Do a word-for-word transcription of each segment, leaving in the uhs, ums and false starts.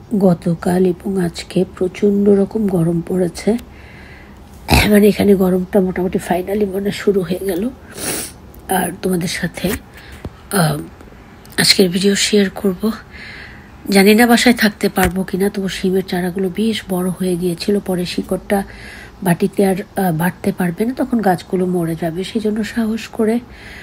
গতকাল এবং আজকে প্রচণ্ড রকম গরম পড়েছে। মানে এখানে গরমটা মোটামুটি ফাইনালি মনে শুরু হয়ে গেল। আর তোমাদের সাথে আজকের ভিডিও শেয়ার করব। জানি না বাসায় থাকতে পারবো কিনা, তবু শিমের চারাগুলো বেশ বড় হয়ে গিয়েছিল। পরে শিকড়টা বাটিতে আর বাড়তে পারবে না, তখন গাছগুলো মরে যাবে। সেই জন্য সাহস করে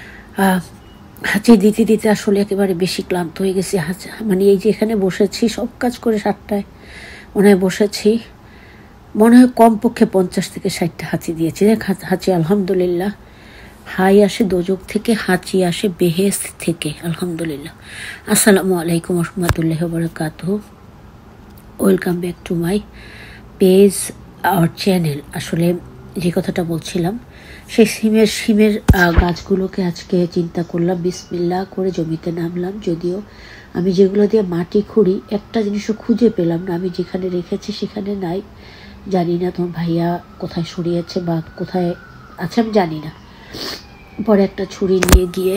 হাঁচি দিতে দিতে আসলে একেবারে বেশি ক্লান্ত হয়ে গেছি। মানে এই যে এখানে বসেছি সব কাজ করে সাতটায় মনে হয় বসেছি, মনে হয় কমপক্ষে পঞ্চাশ থেকে ষাটটা হাঁচি দিয়েছি। দেখ হাঁচি আলহামদুলিল্লাহ, হাই আসে দোজক থেকে, হাঁচি আসে বেহেশত থেকে, আলহামদুলিল্লাহ। আসসালামু আলাইকুম রহমতুল্লাহ বারাকাতুহু। Welcome back to my page আর চ্যানেল। আসলে যে কথাটা বলছিলাম, সেই সিমের সিমের গাছগুলোকে আজকে চিন্তা করলাম, বিসমিল্লাহ করে জমিতে নামলাম। যদিও আমি যেগুলো দিয়ে মাটি খুঁড়ি একটা জিনিসও খুঁজে পেলাম না। আমি যেখানে রেখেছি সেখানে নাই, জানি না তোমার ভাইয়া কোথায় সরিয়েছে বা কোথায় আছে আমি জানি না। পরে একটা ছুরি নিয়ে গিয়ে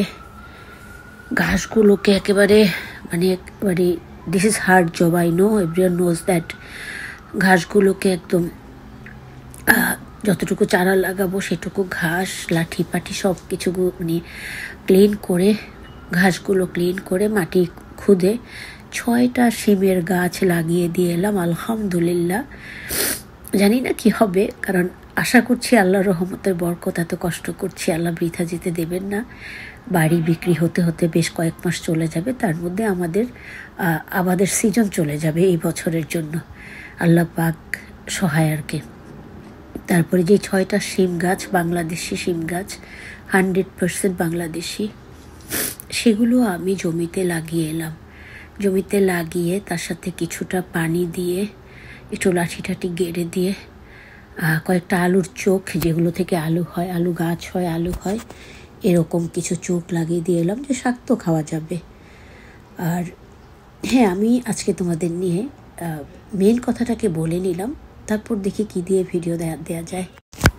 ঘাসগুলোকে একেবারে মানে একেবারে this is hard job, I know, everyone knows that. ঘাসগুলোকে একদম যতটুকু চারা লাগাবো সেটুকু ঘাস লাঠি পাঠি সব কিছু মানে ক্লিন করে, ঘাসগুলো ক্লিন করে মাটি খুদে ছয়টা শিমের গাছ লাগিয়ে দিয়ে এলাম। আলহামদুলিল্লাহ, জানি না কি হবে, কারণ আশা করছি আল্লাহর রহমতের বরকত। এত কষ্ট করছি, আল্লাহ বৃথা যেতে দেবেন না। বাড়ি বিক্রি হতে হতে বেশ কয়েক মাস চলে যাবে, তার মধ্যে আমাদের আবাদের সিজন চলে যাবে এই বছরের জন্য। আল্লাহ পাক সহায় আর কি। তারপরে যে ছয়টা শিম গাছ, বাংলাদেশি শিম গাছ, হান্ড্রেড পারসেন্ট বাংলাদেশি, সেগুলো আমি জমিতে লাগিয়ে এলাম। জমিতে লাগিয়ে তার সাথে কিছুটা পানি দিয়ে, একটু লাঠি টাঠি গেড়ে দিয়ে, কয়েকটা আলুর চোখ, যেগুলো থেকে আলু হয়, আলু গাছ হয়, আলু হয়, এরকম কিছু চোখ লাগিয়ে দিয়ে এলাম, যে শাক তো খাওয়া যাবে। আর হ্যাঁ, আমি আজকে তোমাদের নিয়ে মেন কথাটাকে বলে নিলাম, তারপর দেখি কি দিয়ে ভিডিও দেয়া দেওয়া যায়।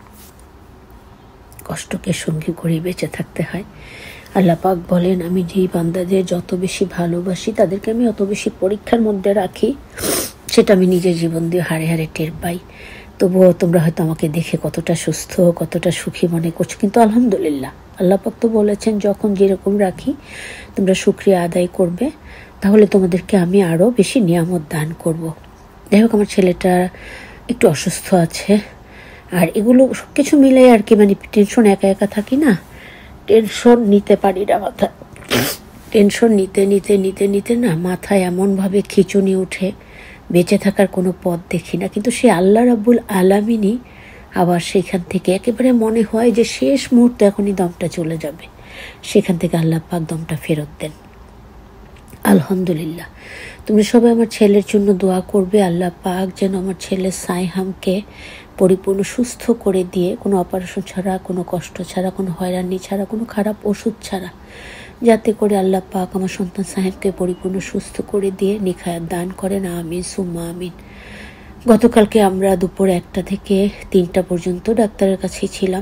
কষ্টকে সঙ্গী করে বেঁচে থাকতে হয়। আল্লাহ পাক বলেন, আমি যেই বান্দাদের যত বেশি ভালোবাসি তাদেরকে আমি অত বেশি পরীক্ষার মধ্যে রাখি। সেটা আমি নিজের জীবন দিয়ে হারে হারে টের পাই। তবুও তোমরা হয়তো আমাকে দেখে কতটা সুস্থ, কতটা সুখী মনে করছো, কিন্তু আলহামদুলিল্লাহ, আল্লাহ পাক তো বলেছেন যখন যেরকম রাখি তোমরা শুকরিয়া আদায় করবে, তাহলে তোমাদেরকে আমি আরও বেশি নিয়ামত দান করব। যাই হোক, আমার ছেলেটা একটু অসুস্থ আছে, আর এগুলো সব কিছু মিলে আর কি, মানে টেনশন, একা একা থাকি না, টেনশন নিতে পারি না মাথা। টেনশন নিতে নিতে নিতে নিতে না মাথায় এমনভাবে খিঁচুনি উঠে, বেঁচে থাকার কোনো পথ দেখি না। কিন্তু সে আল্লাহ রাব্বুল আলামিনই আবার সেখান থেকে একেবারে মনে হয় যে শেষ মুহূর্তে এখনই দমটা চলে যাবে, সেখান থেকে আল্লাহ পাক দমটা ফেরত দেন। আলহামদুলিল্লাহ। তুমি সবাই আমার ছেলের জন্য দোয়া করবে, আল্লাহ পাক যেন আমার ছেলে সাইহামকে পরিপূর্ণ সুস্থ করে দিয়ে, কোনো অপারেশন ছাড়া, কোনো কষ্ট ছাড়া, কোনো হয়রানি ছাড়া, কোনো খারাপ ওষুধ ছাড়া, যাতে করে আল্লাহ পাক আমার সন্তান সাহেবকে পরিপূর্ণ সুস্থ করে দিয়ে নিখায়াত দান করেন। আমিন সুম্মা আমিন। গতকালকে আমরা দুপুর একটা থেকে তিনটা পর্যন্ত ডাক্তারের কাছেই ছিলাম।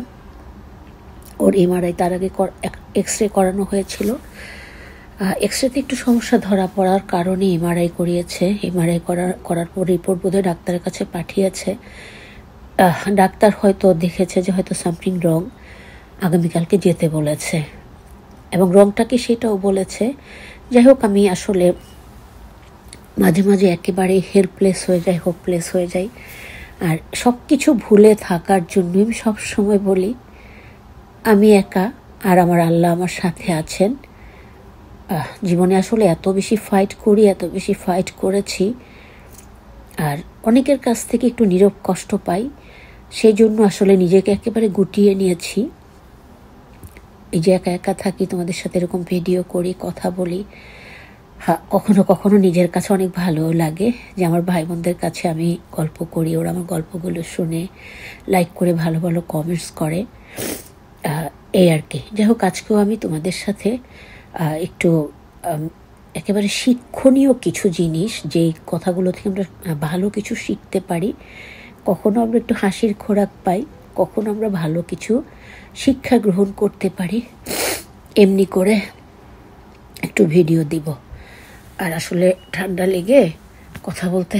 ওর এমআরআই তার আগে এক্স রে করানো হয়েছিল। এক্স রেতে একটু সমস্যা ধরা পড়ার কারণে এমআরআই করিয়েছে। এমআরআই করার করার পর রিপোর্ট বোধহয় ডাক্তারের কাছে পাঠিয়েছে। ডাক্তার হয়তো দেখেছে যে হয়তো সামথিং রং, আগামীকালকে যেতে বলেছে, এবং রংটা কি সেটাও বলেছে। যাই হোক, আমি আসলে মাঝে মাঝে একেবারে হেল্পলেস হয়ে যাই, হোপলেস হয়ে যাই। আর সব কিছু ভুলে থাকার জন্য আমি সবসময় বলি আমি একা, আর আমার আল্লাহ আমার সাথে আছেন। জীবনে আসলে এত বেশি ফাইট করি, এত বেশি ফাইট করেছি, আর অনেকের কাছ থেকে একটু নীরব কষ্ট পাই। সেই জন্য আসলে নিজেকে একেবারে গুটিয়ে নিয়েছি। এই যে একা একা থাকি, তোমাদের সাথে এরকম ভিডিও করি, কথা বলি, হ্যাঁ, কখনো কখনো নিজের কাছে অনেক ভালো লাগে যে আমার ভাই বোনদের কাছে আমি গল্প করি, ওরা আমার গল্পগুলো শুনে লাইক করে ভালো ভালো কমেন্টস করে, এই আর কি। যাই হোক, আজকেও আমি তোমাদের সাথে একটু একেবারে শিক্ষণীয় কিছু জিনিস, যে কথাগুলো থেকে আমরা ভালো কিছু শিখতে পারি, কখনো আমরা একটু হাসির খোরাক পাই, কখনো আমরা ভালো কিছু শিক্ষা গ্রহণ করতে পারি, এমনি করে একটু ভিডিও দিব। আর আসলে ঠান্ডা লেগে কথা বলতে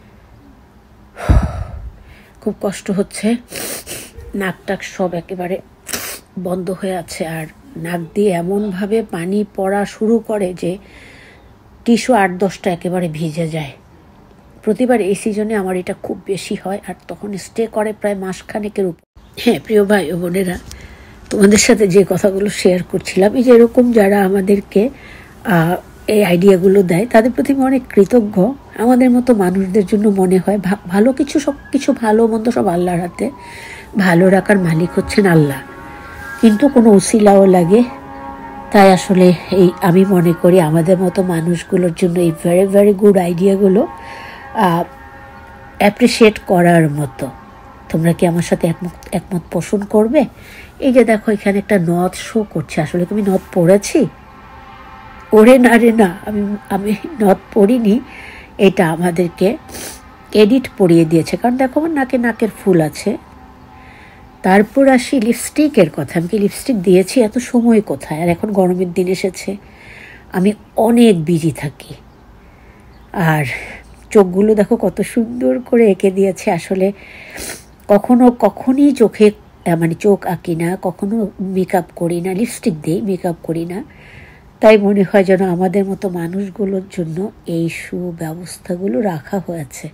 খুব কষ্ট হচ্ছে, নাক টাক সব একেবারে বন্ধ হয়ে আছে, আর নাক দিয়ে এমনভাবে পানি পড়া শুরু করে যে টিস্যু আট দশটা একেবারে ভিজে যায়। প্রতিবার এই সিজনে আমার এটা খুব বেশি হয়, আর তখন স্টে করে প্রায় মাসখানেকের উপর। হ্যাঁ প্রিয় ভাই ও বোনেরা, তোমাদের সাথে যে কথাগুলো শেয়ার করছিলাম, এই যে এরকম যারা আমাদেরকে এই আইডিয়াগুলো দেয় তাদের প্রতি আমি অনেক কৃতজ্ঞ। আমাদের মতো মানুষদের জন্য মনে হয় ভালো কিছু, সব কিছু ভালো মন্দ সব আল্লাহর হাতে, ভালো রাখার মালিক হচ্ছেন আল্লাহ, কিন্তু কোনো উসিলাও লাগে। তাই আসলে এই আমি মনে করি আমাদের মতো মানুষগুলোর জন্য এই ভেরি ভেরি গুড আইডিয়াগুলো অ্যাপ্রিসিয়েট করার মতো। তোমরা কি আমার সাথে একমত একমত পোষণ করবে? এই যে দেখো এখানে একটা নথ শো করছে, আসলে তুমি নথ পড়েছি? ওরে না রে না, আমি আমি নথ পড়িনি, এটা আমাদেরকে এডিট পরিয়ে দিয়েছে, কারণ দেখো আমার নাকে নাকের ফুল আছে। তারপর আসি লিপস্টিকের কথা। আমি কি লিপস্টিক দিয়েছি? এত সময় কোথায়, আর এখন গরমের দিন এসেছে, আমি অনেক বিজি থাকি। আর চোখগুলো দেখো কত সুন্দর করে এঁকে দিয়েছে। আসলে কখনো কখনই চোখে মানে চোখ আঁকি না, কখনো মেকআপ করি না, লিপস্টিক দিই, মেকআপ করি না। তাই মনে হয় যেন আমাদের মতো মানুষগুলোর জন্য এই সুব্যবস্থাগুলো রাখা হয়েছে।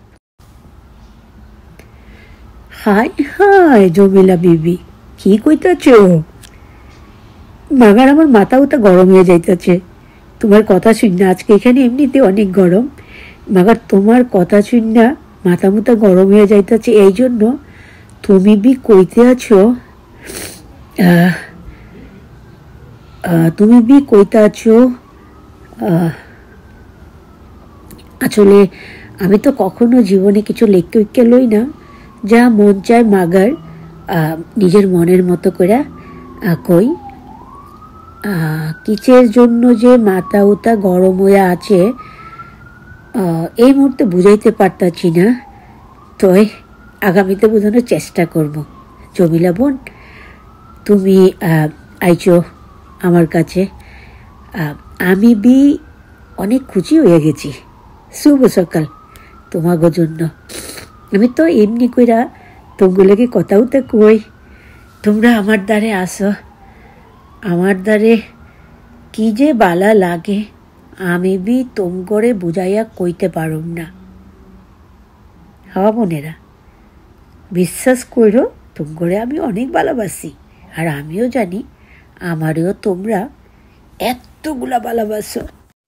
হাই হাই জমিলা বিবি, কি কইতাছ? মাগার আমার মাথা উতা গরম হয়ে যাইতেছে তোমার কথা শুন না। আজকে এখানে এমনিতে অনেক গরম, মাগার তোমার কথা শুন না মাথা মুথা গরম হয়ে যাইতেছে। এই জন্য তুমি বি কইতে আছো, তুমি বি কইতে আছো আসলে আমি তো কখনো জীবনে কিছু লেখকে উইকে লই না, যা মন চায় মাগার নিজের মনের মতো করে কই। কিসের জন্য যে মাথা উতা গরম হয়ে আছে এই মুহূর্তে বুঝাইতে পারতাছি না, তো আগামীতে বোঝানোর চেষ্টা করব। জমিলা বোন, তুমি আইছো আমার কাছে, আমি বি অনেক খুশি হয়ে গেছি। শুভ সকাল তোমাগো জন্য। আমি তো এমনি কইরা তোমগুলোকে কথাও তো কই, তোমরা আমার দ্বারে আসো, আমার দ্বারে কি যে বালা লাগে আমি বি তোম করে বুঝাইয়া কইতে পারুম না। হ্যাঁ বোনেরা, বিশ্বাস করো তোম করে আমি অনেক ভালোবাসি, আর আমিও জানি আমারও তোমরা এতগুলা ভালোবাসো।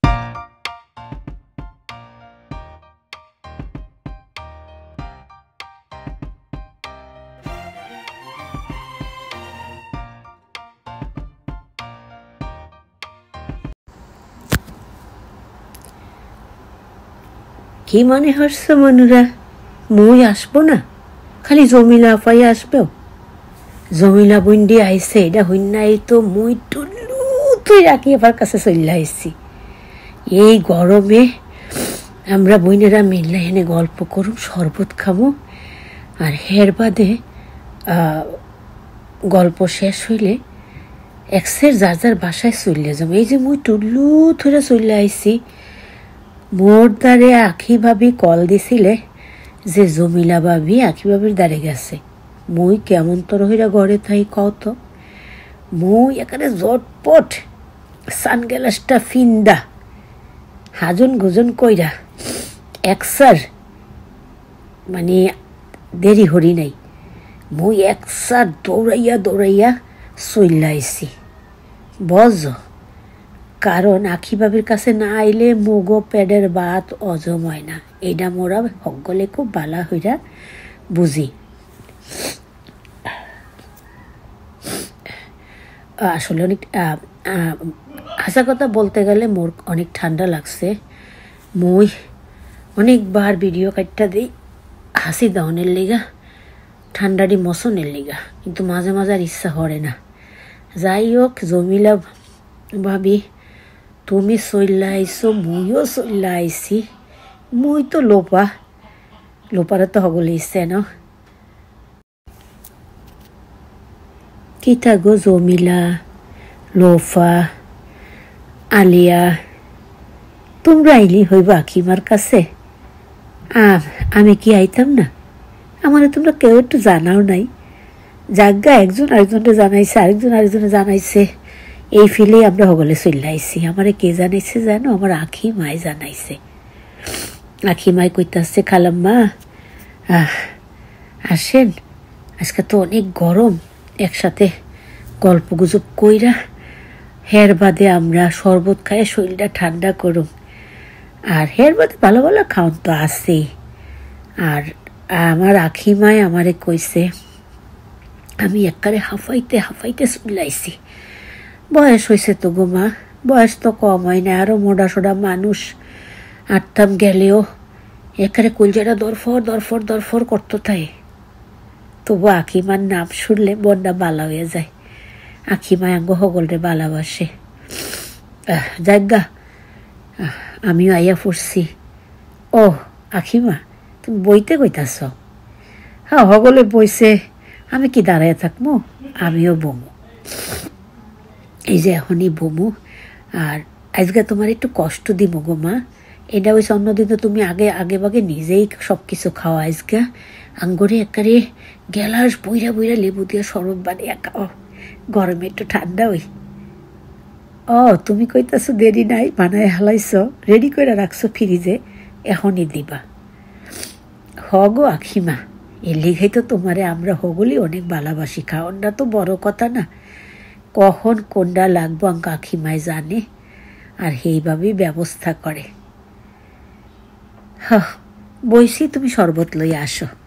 কি মনে হচ্ছে মনুরা, মই আসবো না, খালি জমিলা আপাই আসবেও? জমিলা বন্ডি আইসে এটা হইনা, এই তো মই টুল্লু তুই রাখি আবার কাছে চলে আইসি। এই গরমে আমরা বইনেরা মিললে এনে গল্প করুম, শরবত খাবো, আর হের বাদে গল্প শেষ হইলে এক্সের যার যার বাসায় চলে যাবো। এই যে মই টুল্লু থইরা চলে আইসি, মোর দ্বারে আখি ভাবি কল দিছিলে যে জমিলা ভাবি আখি ভাবির দ্বারে গেছে। মই কেমন তর হইরা ঘরে থাই কত, মই এখানে জটপট সানগ্লাসটা ফিন্দা হাজন গুজন কইরা একসার মানে দেরি হরি নাই, মই একসার দৌড়াইয়া দৌড়াইয়া চইলাইছি বজ। কারণ আখি বাবির কাছে না আইলে মুগো পেডের বাত অজম হয় না, এইটা মোরা সকলে খুব বালা হইরা বুঝি। আসলে অনেক হাসা কথা বলতে গেলে মোর অনেক ঠান্ডা লাগছে। মই অনেকবার ভিডিও কাটটা দিই হাসি দাওনের লিগা, ঠান্ডাটি মশনের লিগা, কিন্তু মাঝে মাঝে আর ইচ্ছা করে না। যাই হোক জমিলা ভাবি তুমি চইলা আইসো, মইও চইলা আইসি, মই তো লোপা লোপারে তো হগলে ইচ্ছে ন। কিতা গো জমিলা, লোফা, আলিয়া, তোমরা আইলি হইব আখিমার কাছে? আর আমি কি আইতাম না? আমার তোমরা কেউ একটু জানাও নাই। যাজ্ঞা একজন আরেকজনকে জানাইছে, আরেকজন আরেকজনে জানাইছে, এই ফিলেই আমরা হগলে চলে আইছি। আমারে কে জানাইছে জানো? আমার আখি মাই জানাইছে। আখি মাই কইতাছে, খালাম্মা আহ আসেন, আজকে তো অনেক গরম, একসাথে গল্প গুজব কইরা হের বাদে আমরা শরবত খাইয়ে শরীরটা ঠান্ডা করুম। আর হের বাদে ভালো ভালো খাওয়ান তো আছেই। আর আমার আখিমায় আমারে কইছে, আমি একবারে হাফাইতে হাফাইতে চুলাইছি। বয়স হয়েছে তো গো মা, বয়স তো কম হয় না, আরও মোটা সোডা মানুষ। আটতাম গেলেও একারে কলজাটা দরফর দরফর দরফর করতো তাই। তবু আখিমার নাম শুনলে বন্যা বালা হয়ে যায়। আখিমা আঙ্গ হগলরে ভালোবাসে। যাজ্ঞা আমিও আইয়া পড়ছি। ও আখিমা, তুমি বইতে কইতাছ? হ্যাঁ হগলে বইছে, আমি কি দাঁড়াইয়া থাকবো? আমিও বমু, এই যে এখনই বমু। আর আজকে তোমার একটু কষ্ট দিব গো মা। এটা ওই অন্যদিন তো তুমি আগে আগে বাগে নিজেই সব কিছু খাওয়া, আজকে আঙ্গরে একারে গেলাস বইরা বইরা লেবু দিয়ে শরবত বানিয়ে খাও, গরমে একটু ঠান্ডা ওই। ও তুমি কইতাছো দেরি নাই, বানায় হালাইছ, রেডি করে রাখছো ফ্রিজে, এখনই দিবা। হগো আখিমা, এর লিঘাই তো তোমারে আমরা হগলি অনেক ভালোবাসি। খাওয়ানটা তো বড় কথা না, কখন কোনটা লাগবো আঙ্ক আখিমায় জানে, আর সেইভাবেই ব্যবস্থা করে। হ বইসি, তুমি শরবত লইয়া আসো।